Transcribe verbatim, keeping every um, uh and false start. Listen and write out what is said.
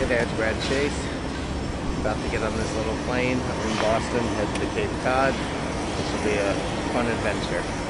Hey there, it's Brad Chase. About to get on this little plane. I'm in Boston, headed to Cape Cod. This will be a fun adventure.